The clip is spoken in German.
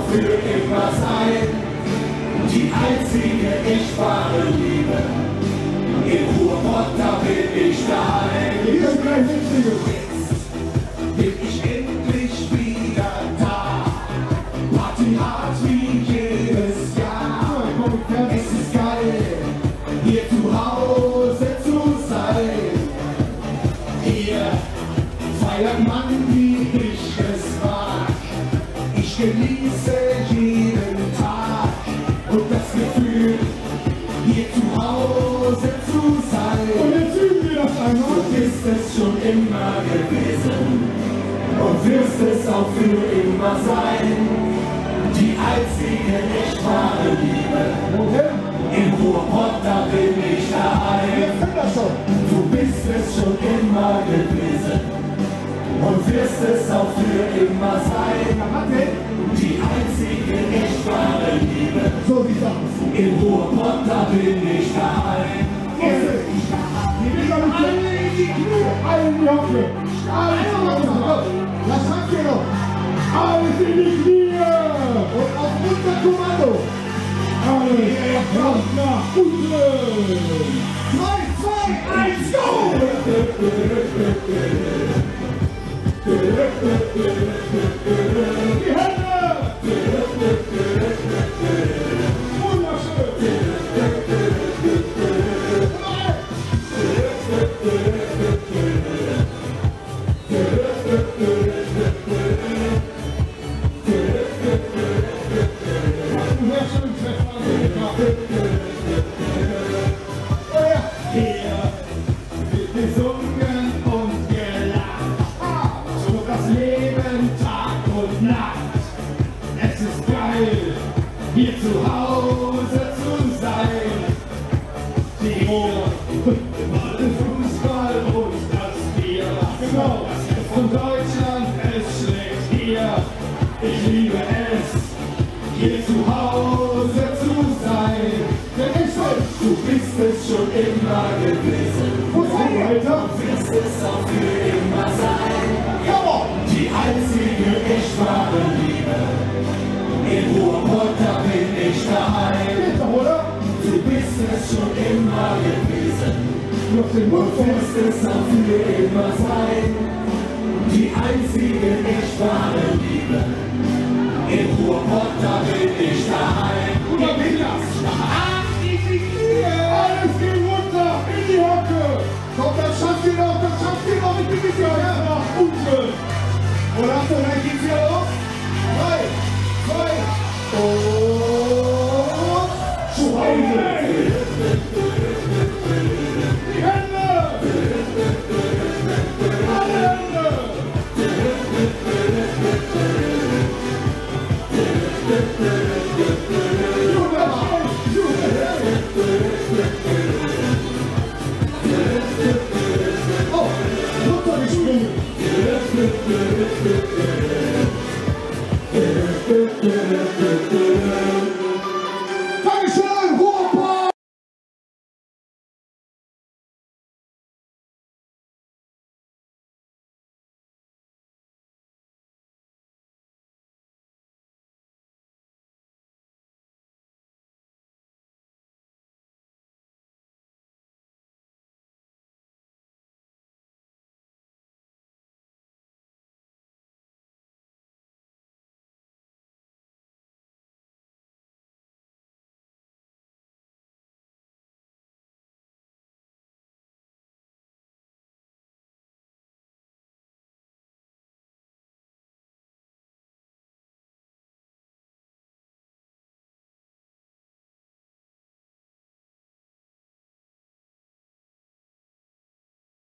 für immer sein. Die einzige echt wahre Liebe. Im Ruhrpott, da bin ich daheim. Jetzt bin ich endlich wieder da. Party hart wie jedes Jahr. Es ist geil, hier zu Hause zu sein. Hier feiert man, wie ich es mag. Ich genieße jeden Tag und das Gefühl, hier zu Hause zu sein. Und jetzt üben wir das einmal. Du bist es schon immer gewesen und wirst es auch für immer sein. Die einzige echt wahre Liebe. Im Ruhrpott, da bin ich daheim. Du bist es schon immer gewesen und wirst es auch für immer sein. Die einzige echt wahre Liebe. So sieht's aus. Im Ruhrpott, da bin ich daheim. Alle in die Knie, alle in die Hocke, alle in die Hocke. Was sagt ihr noch? Alles in die Knie und auf unser Kommando. Alle kommt nach unten. 3, 2, 1, go! Die Hände! Wunderschön! Hier wird gesungen und gelacht. So das Leben Tag und Nacht. Es ist geil, hier zu Hause zu sein. Die Ruhe, den Fußball und das Bier. Genau, das Herz von Deutschland, es schlägt hier. Ich liebe es, hier zu Hause zu sein. Denn du bist es schon immer gewesen. Wo seid ihr, Alter? Du wirst es auch für immer sein. Die einzige echt wahre Liebe. Im Ruhrpott, da bin ich daheim. Oder? Du bist es schon immer gewesen. Du hast den Mund Du wirst es auch für immer sein. Die einzige echt wahre Liebe. Im Ruhrpott, da bin ich daheim. Oder bin das? Alles geht runter, in die Hocke! Komm, das schafft ihr noch, das schafft ihr noch, ich bin mit dir nach unten! Und Achtung, dann geht's wieder los! 3, 2, und zu Hause! Die Hände! Alle Hände! Oh, runtergesprungen!